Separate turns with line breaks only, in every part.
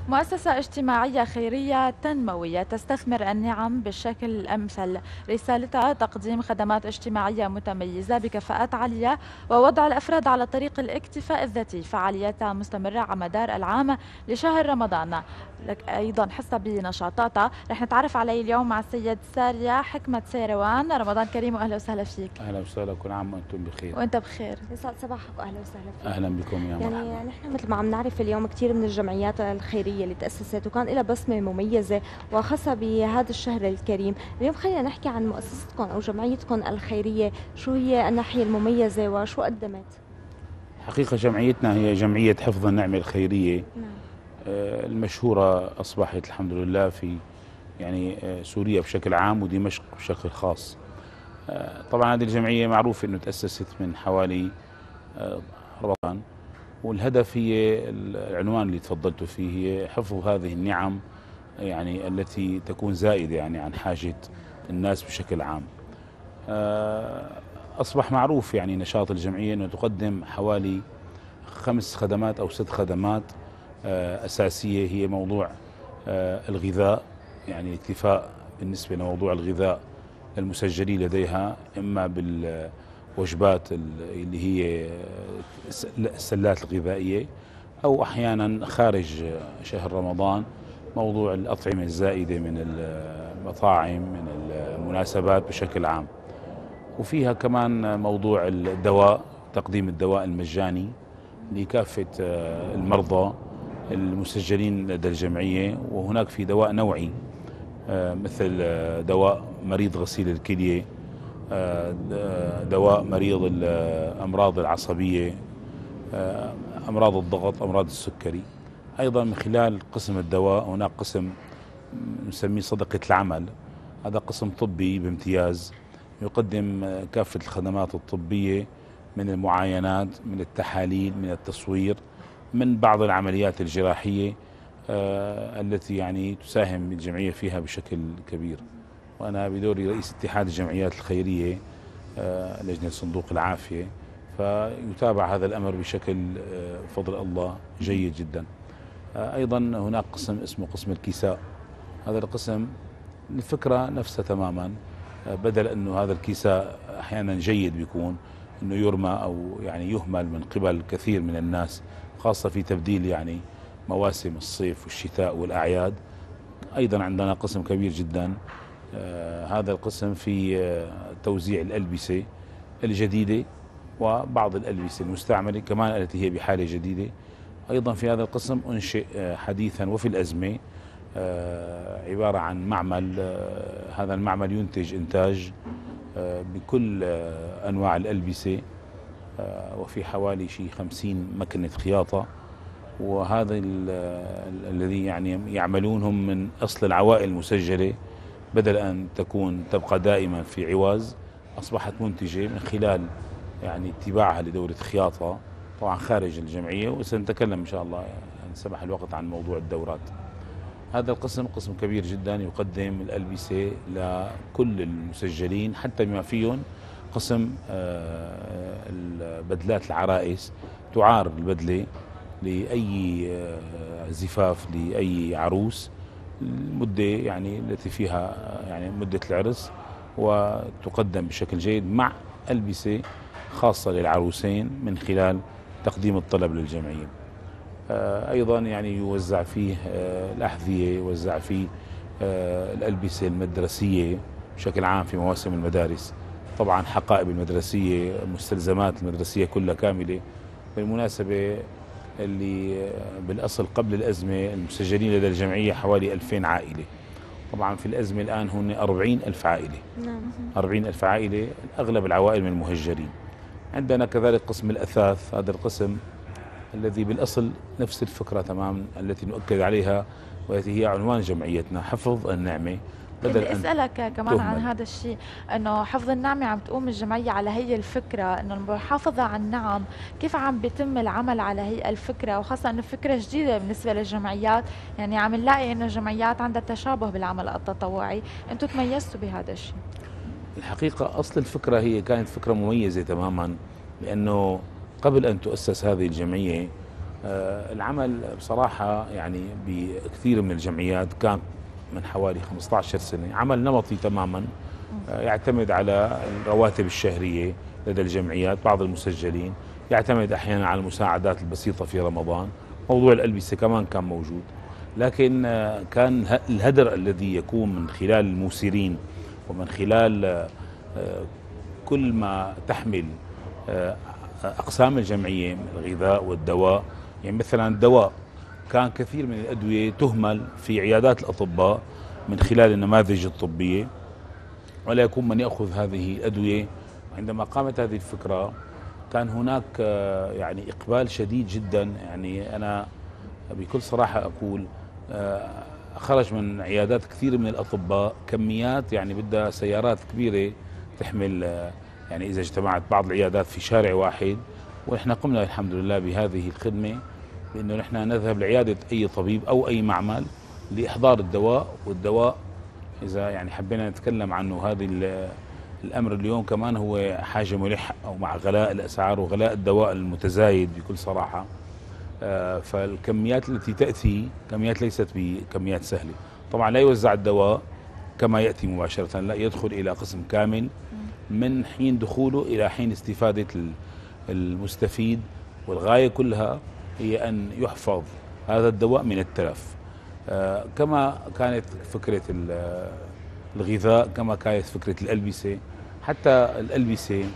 مؤسسة اجتماعية خيرية تنموية تستثمر النعم بالشكل الأمثل، رسالتها تقديم خدمات اجتماعية متميزة بكفاءات عالية ووضع الأفراد على طريق الاكتفاء الذاتي. فعالياتها مستمرة على مدار العام لشهر رمضان. لك أيضا حصة بنشاطاتها رح نتعرف عليه اليوم مع السيد سارية حكمة سيروان. رمضان كريم وأهلا وسهلا فيك.
اهلا وسهلا، كل عام وانتم بخير.
وأنت بخير.
يسعد صباحك واهلا وسهلا فيك.
اهلا بكم يا مرحبا.
يعني نحن مثل ما عم نعرف اليوم كثير من الجمعيات الخيريه اللي تاسست وكان لها بصمه مميزه وخاصه بهذا الشهر الكريم، اليوم خلينا نحكي عن مؤسستكم او جمعيتكم الخيريه، شو هي الناحيه المميزه وشو قدمت؟
حقيقة جمعيتنا هي جمعية حفظ النعمة الخيرية.
نعم.
المشهورة أصبحت الحمد لله في يعني سوريا بشكل عام ودمشق بشكل خاص. طبعا هذه الجمعية معروفة أنه تأسست من حوالي رمضان، والهدف هي العنوان اللي تفضلتوا فيه، هي حفظ هذه النعم يعني التي تكون زائدة يعني عن حاجة الناس بشكل عام. أصبح معروف يعني نشاط الجمعية أنه تقدم حوالي 5 خدمات أو 6 خدمات أساسية. هي موضوع الغذاء، يعني الاكتفاء بالنسبة لموضوع الغذاء المسجلين لديها، إما بالوجبات اللي هي السلات الغذائية، أو أحيانا خارج شهر رمضان موضوع الأطعمة الزائدة من المطاعم، من المناسبات بشكل عام. وفيها كمان موضوع الدواء، تقديم الدواء المجاني لكافة المرضى المسجلين لدى الجمعية. وهناك في دواء نوعي مثل دواء مريض غسيل الكلية، دواء مريض الأمراض العصبية، أمراض الضغط، أمراض السكري. أيضا من خلال قسم الدواء هناك قسم نسميه صدقة العمل، هذا قسم طبي بامتياز يقدم كافة الخدمات الطبية، من المعاينات، من التحاليل، من التصوير، من بعض العمليات الجراحية التي يعني تساهم الجمعية فيها بشكل كبير. وأنا بدوري رئيس اتحاد الجمعيات الخيرية لجنة صندوق العافية، فيتابع هذا الأمر بشكل بفضل الله جيد جدا. أيضا هناك قسم اسمه قسم الكيساء، هذا القسم الفكرة نفسها تماما، بدل أنه هذا الكيساء أحيانا جيد بيكون أنه يرمى أو يعني يهمل من قبل كثير من الناس، خاصة في تبديل يعني مواسم الصيف والشتاء والأعياد. أيضا عندنا قسم كبير جدا، هذا القسم في توزيع الألبسة الجديدة وبعض الألبسة المستعملة كمان التي هي بحالة جديدة. أيضا في هذا القسم أنشئ حديثا وفي الأزمة عبارة عن معمل، هذا المعمل ينتج إنتاج بكل أنواع الألبسة، وفي حوالي شيء 50 مكنة خياطة. وهذا الذي يعني يعملونهم من أصل العوائل المسجلة، بدل أن تبقى دائما في عواز، أصبحت منتجة من خلال يعني اتباعها لدورة خياطة طبعا خارج الجمعية، وسنتكلم إن شاء الله يعني سمح الوقت عن موضوع الدورات. هذا القسم قسم كبير جدا يقدم الألبسة لكل المسجلين، حتى بما فيهم قسم البدلات العرائس، تعار البدلة لأي زفاف لأي عروس، المدة يعني التي فيها يعني مدة العرس، وتقدم بشكل جيد مع ألبسة خاصة للعروسين من خلال تقديم الطلب للجمعية. أيضا يعني يوزع فيه الأحذية، يوزع فيه الألبسة المدرسية بشكل عام في مواسم المدارس، طبعا حقائب المدرسية، مستلزمات المدرسية كلها كاملة. بالمناسبة اللي بالأصل قبل الأزمة المسجلين لدى الجمعية حوالي 2000 عائلة، طبعا في الأزمة الآن هن 40,000 عائلة.
نعم.
40,000 عائلة، أغلب العوائل من المهجرين. عندنا كذلك قسم الأثاث، هذا القسم الذي بالأصل نفس الفكرة تماما التي نؤكد عليها، والتي هي عنوان جمعيتنا، حفظ النعمة. بدل
بدي اسالك كمان عن هذا الشيء، انه حفظ النعمه عم تقوم الجمعيه على هي الفكره، انه المحافظه على النعم، كيف عم بيتم العمل على هي الفكره، وخاصه انه فكره جديده بالنسبه للجمعيات، يعني عم نلاقي انه الجمعيات عندها تشابه بالعمل التطوعي، انتم تميزتوا بهذا الشيء.
الحقيقة أصل الفكرة هي كانت فكرة مميزة تماما، لأنه قبل أن تؤسس هذه الجمعية العمل بصراحة يعني بكثير من الجمعيات كان من حوالي 15 سنة عمل نمطي تماما، يعتمد على الرواتب الشهرية لدى الجمعيات. بعض المسجلين يعتمد أحيانا على المساعدات البسيطة في رمضان. موضوع الألبسة كمان كان موجود، لكن كان الهدر الذي يكون من خلال الموسرين ومن خلال كل ما تحمل أقسام الجمعية من الغذاء والدواء. يعني مثلا الدواء كان كثير من الأدوية تهمل في عيادات الأطباء من خلال النماذج الطبية، ولا يكون من يأخذ هذه الأدوية. عندما قامت هذه الفكرة كان هناك يعني إقبال شديد جدا. يعني أنا بكل صراحة أقول خرج من عيادات كثير من الأطباء كميات يعني بدها سيارات كبيرة تحمل. يعني إذا اجتمعت بعض العيادات في شارع واحد، ونحن قمنا الحمد لله بهذه الخدمة، بأنه نحن نذهب لعيادة أي طبيب أو أي معمل لإحضار الدواء. والدواء إذا يعني حبينا نتكلم عنه، هذه الأمر اليوم كمان هو حاجة ملحة، أو مع غلاء الأسعار وغلاء الدواء المتزايد بكل صراحة. فالكميات التي تأتي كميات ليست بكميات سهلة. طبعا لا يوزع الدواء كما يأتي مباشرة، لا، يدخل إلى قسم كامل من حين دخوله إلى حين استفادة المستفيد. والغاية كلها هي أن يحفظ هذا الدواء من التلف. كما كانت فكرة الغذاء، كما كانت فكرة الألبسة. حتى الألبسة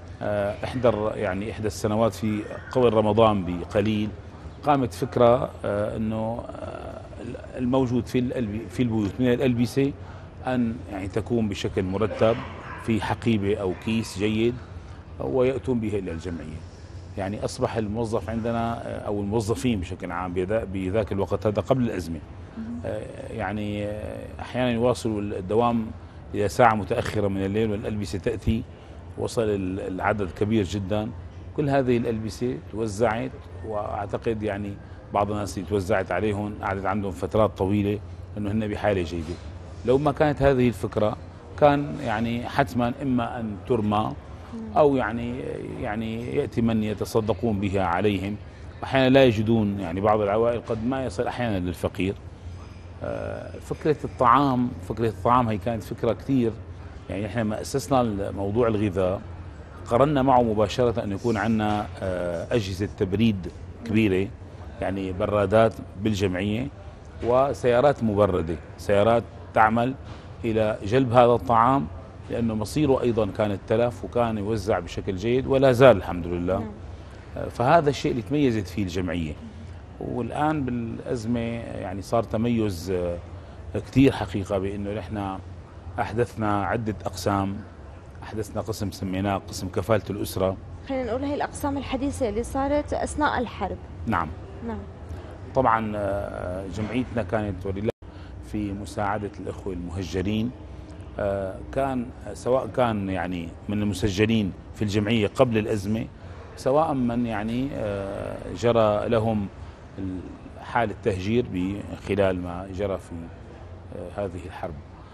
إحدى السنوات في قبل رمضان بقليل قامت فكرة أنه الموجود في البيوت من الألبسة أن يعني تكون بشكل مرتب في حقيبة أو كيس جيد، ويأتون به إلى الجمعية. يعني أصبح الموظف عندنا أو الموظفين بشكل عام بذاك الوقت، هذا قبل الأزمة، يعني أحيانا يواصلوا الدوام إلى ساعة متأخرة من الليل والألبسة تأتي. وصل العدد كبير جدا. كل هذه الألبسة توزعت، وأعتقد يعني بعض الناس اللي توزعت عليهم قعدت عندهم فترات طويلة أنه هن بحالة جيدة. لو ما كانت هذه الفكرة كان يعني حتما إما أن ترمى أو يعني يأتي من يتصدقون بها عليهم. أحيانا لا يجدون، يعني بعض العوائل قد ما يصل أحيانا للفقير. فكرة الطعام هي كانت فكرة كثير. يعني احنا ما أسسنا موضوع الغذاء قررنا معه مباشرة أن يكون عندنا أجهزة تبريد كبيرة، يعني برادات بالجمعية وسيارات مبردة، سيارات تعمل إلى جلب هذا الطعام، لأنه مصيره أيضا كان التلف وكان يوزع بشكل جيد ولا زال الحمد لله. فهذا الشيء اللي تميزت فيه الجمعية. والآن بالأزمة يعني صار تميز كثير حقيقة، بأنه نحن أحدثنا عدة أقسام. أحدثنا قسم سميناه قسم كفالة الأسرة.
خلينا نقول هي الأقسام الحديثة اللي صارت أثناء الحرب.
نعم. طبعا جمعيتنا كانت ولله في مساعدة الأخوة المهجرين. كان سواء كان يعني من المسجلين في الجمعية قبل الأزمة، سواء من يعني جرى لهم حال التهجير خلال ما جرى في هذه الحرب.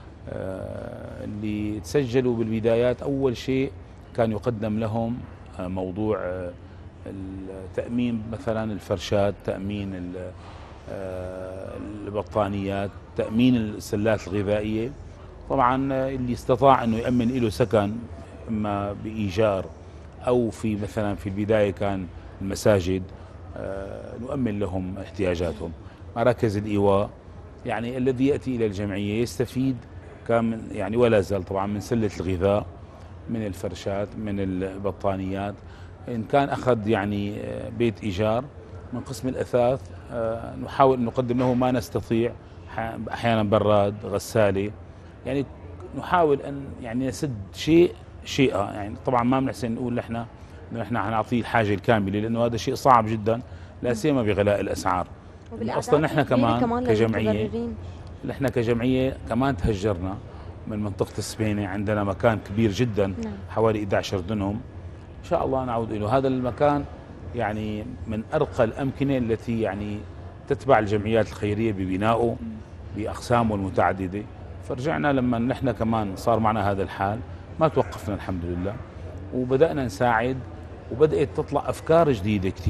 اللي تسجلوا بالبدايات أول شيء كان يقدم لهم موضوع التأمين، مثلا الفرشات، تأمين البطانيات، تأمين السلات الغذائية. طبعا اللي استطاع أنه يأمن له سكن إما بإيجار أو في مثلا في البداية كان المساجد، نؤمن لهم احتياجاتهم. مراكز الإيواء، يعني الذي يأتي إلى الجمعية يستفيد كان يعني ولا زال طبعا من سلة الغذاء، من الفرشات، من البطانيات. إن كان أخذ يعني بيت إيجار من قسم الأثاث، نحاول أن نقدم له ما نستطيع، أحيانا براد، غسالة. يعني نحاول أن يعني نسد شيئا. يعني طبعا ما بنحسن نقول نحن حنعطيه الحاجة الكاملة، لأنه هذا شيء صعب جدا، لا سيما بغلاء الأسعار. أصلا نحن كمان كجمعية كمان تهجرنا من منطقة السبينة. عندنا مكان كبير جدا حوالي 11 دنهم، إن شاء الله نعود إليه. هذا المكان يعني من أرقى الأمكنة التي يعني تتبع الجمعيات الخيرية ببنائه بأقسامه المتعددة. فرجعنا لما نحن كمان صار معنا هذا الحال، ما توقفنا الحمد لله، وبدأنا نساعد، وبدأت تطلع أفكار جديدة كثير.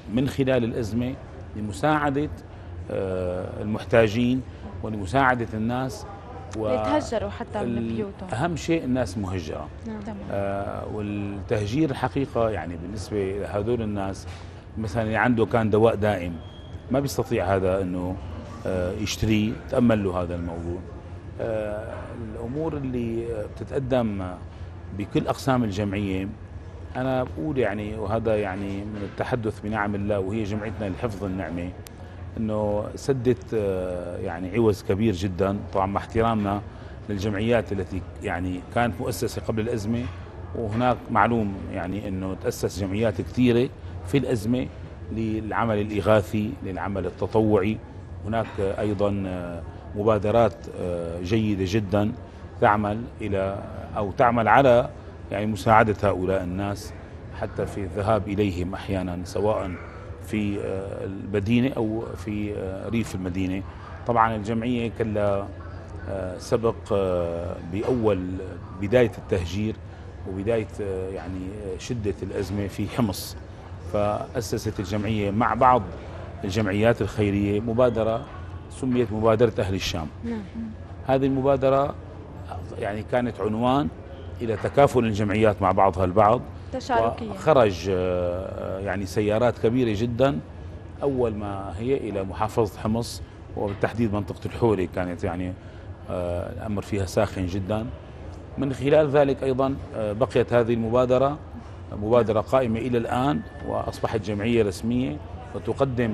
من خلال الأزمة لمساعدة المحتاجين ولمساعدة الناس
يتهجروا حتى من بيوتهم.
أهم شيء الناس مهجرة. والتهجير الحقيقة يعني بالنسبة لهذول الناس مثلا اللي عنده كان دواء دائم ما بيستطيع هذا أنه يشتريه، تأمل له هذا الموضوع. الأمور اللي بتتقدم بكل أقسام الجمعية أنا بقول يعني، وهذا يعني من التحدث بنعم الله وهي جمعيتنا لحفظ النعمة، أنه سدت يعني عوز كبير جدا. طبعا مع احترامنا للجمعيات التي يعني كانت مؤسسة قبل الأزمة، وهناك معلوم يعني أنه تأسس جمعيات كثيرة في الأزمة للعمل الإغاثي، للعمل التطوعي. هناك أيضا مبادرات جيدة جدا تعمل إلى أو تعمل على يعني مساعدة هؤلاء الناس حتى في الذهاب إليهم أحيانا، سواء في المدينة أو في ريف المدينة. طبعا الجمعية كان لها سبق بأول بداية التهجير وبداية يعني شدة الأزمة في حمص، فأسست الجمعية مع بعض الجمعيات الخيرية مبادرة سميت مبادرة أهل الشام. هذه المبادرة يعني كانت عنوان إلى تكافل الجمعيات مع بعضها البعض،
تشاركية.
خرج يعني سيارات كبيرة جدا أول ما هي إلى محافظة حمص وبالتحديد منطقة الحوري، كانت يعني الأمر فيها ساخن جدا. من خلال ذلك أيضا بقيت هذه المبادرة مبادرة قائمة إلى الآن، وأصبحت جمعية رسمية وتقدم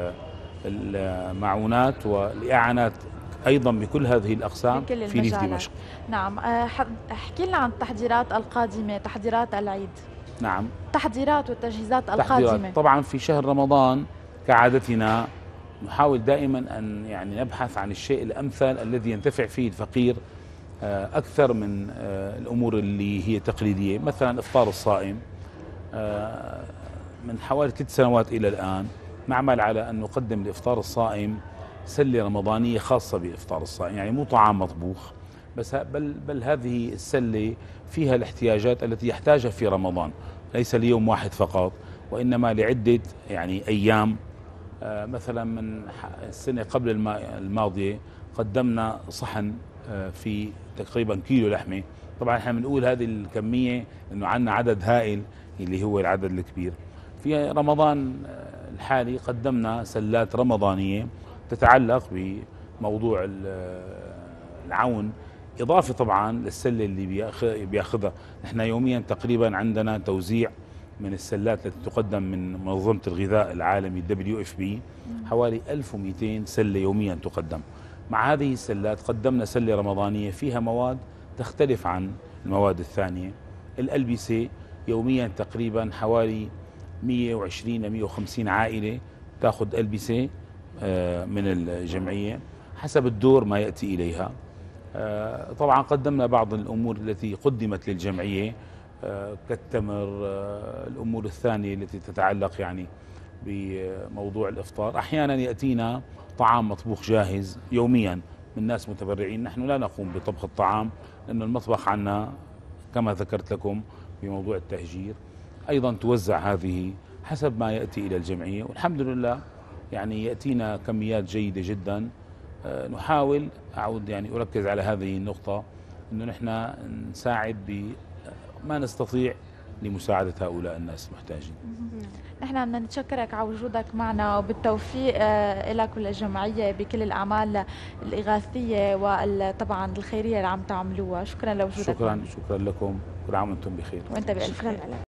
المعونات والإعانات أيضا بكل هذه الأقسام في ريف دمشق.
نعم، احكي لنا عن التحضيرات القادمة، تحضيرات العيد.
نعم،
تحضيرات والتجهيزات القادمة.
طبعا في شهر رمضان كعادتنا نحاول دائما أن يعني نبحث عن الشيء الأمثل الذي ينتفع فيه الفقير أكثر من الأمور اللي هي تقليدية. مثلا إفطار الصائم، من حوالي 3 سنوات إلى الآن نعمل على أن نقدم لإفطار الصائم سلة رمضانية خاصة بإفطار الصائم، يعني مو طعام مطبوخ بس بل هذه السلة فيها الاحتياجات التي يحتاجها في رمضان، ليس ليوم واحد فقط وإنما لعدة يعني أيام. مثلا من السنة قبل الماضية قدمنا صحن في تقريبا كيلو لحمة. طبعا احنا بنقول هذه الكمية انه عندنا عدد هائل اللي هو العدد الكبير. في رمضان الحالي قدمنا سلات رمضانية تتعلق بموضوع العون، إضافة طبعا للسلة اللي بياخذها. نحن يوميا تقريبا عندنا توزيع من السلات التي تقدم من منظمة الغذاء العالمي WFP حوالي 1200 سلة يوميا تقدم. مع هذه السلات قدمنا سلة رمضانية فيها مواد تختلف عن المواد الثانية. الألبسة يوميا تقريبا حوالي 120 ل 150 عائلة تأخذ ألبسة من الجمعية حسب الدور ما يأتي إليها. طبعا قدمنا بعض الأمور التي قدمت للجمعية كالتمر، الأمور الثانية التي تتعلق يعني بموضوع الإفطار. أحيانا يأتينا طعام مطبوخ جاهز يوميا من ناس متبرعين. نحن لا نقوم بطبخ الطعام لأن المطبخ عنا كما ذكرت لكم بموضوع التهجير. أيضا توزع هذه حسب ما يأتي إلى الجمعية، والحمد لله يعني يأتينا كميات جيدة جدا. نحاول أعود يعني أركز على هذه النقطة أنه نحن نساعد بما نستطيع لمساعدة هؤلاء الناس المحتاجين.
نحن بدنا نتشكرك على وجودك معنا وبالتوفيق لك وللجمعية بكل الأعمال الإغاثية وطبعا الخيرية اللي عم تعملوها. شكرا لوجودك.
شكرا لكم، كل عام وانتم بخير.
وانت بألف خير.